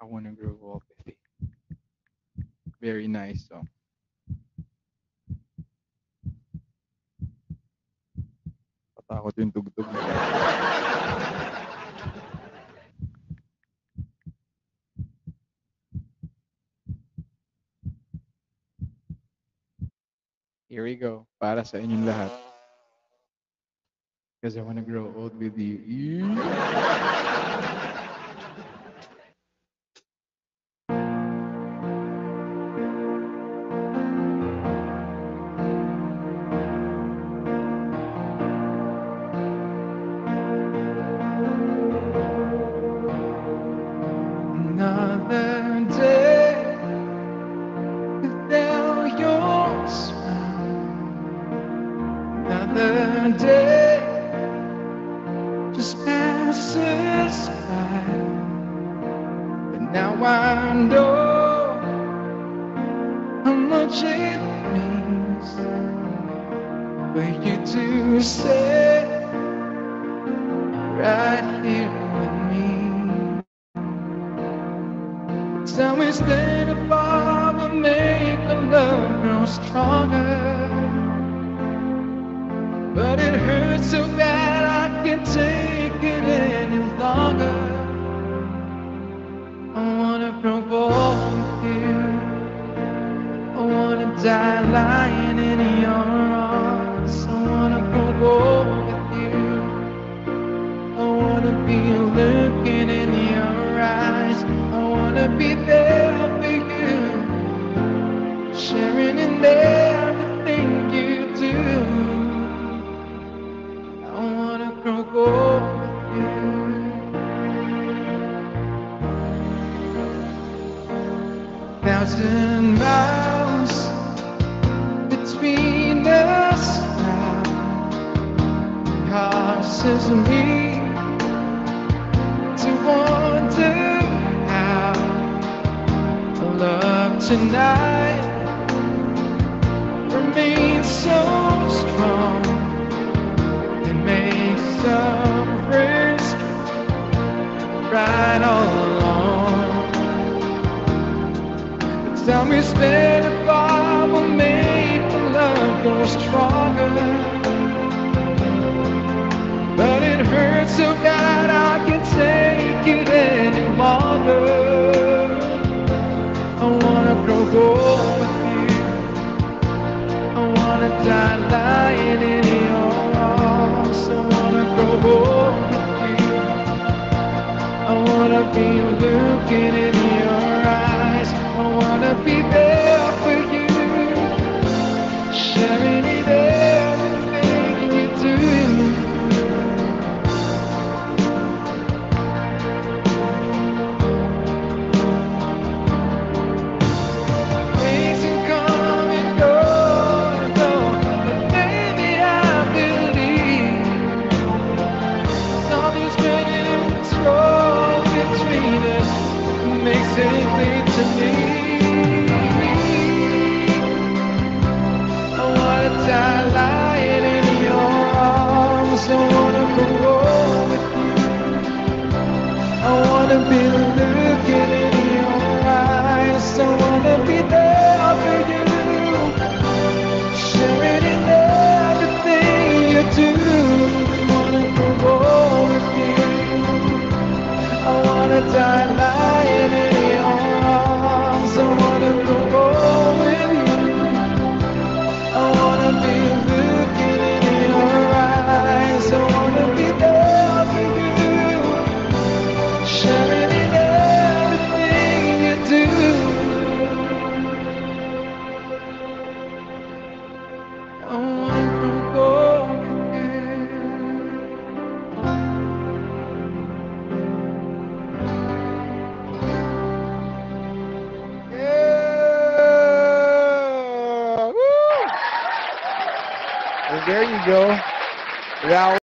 Wanna Grow Old with You. Very nice song. Patakot yung tugtog. Here we go. Para sa inyong lahat. Because I wanna grow old with you. Another day without your smile. Another day just passes by. But now I know how much it means for you to stay right here with me. Time we stand apart and make the love grow stronger. But it hurts so bad I can't take it any longer. I wanna grow old with you. I wanna die lying in your arms. I wanna grow old with you. I wanna be looking in your eyes. I wanna be there for you, sharing in everything you do. I wanna grow old with you. 1,000 miles between us now. Causes me to wonder how love tonight remains so strong. It makes some risk right all along. The time we spend apart will make the love go stronger. But it hurts so bad I can't take it any longer. I wanna grow old with you. I wanna die lying in your arms. I wanna grow old with you. I wanna be looking in your eyes. I wanna be there for you, sharing in everything you do. Anything to me. I wanna die lying in your arms. I wanna go old with you. I wanna be looking in your eyes. I wanna be there for you, sharing in everything you do. I wanna go old with you. I wanna die lying in your arms. I wanna go old with you. I wanna be looking in your eyes. I wanna be there for you, sharing in everything you do. I wanna go old with you. There you go. Raul.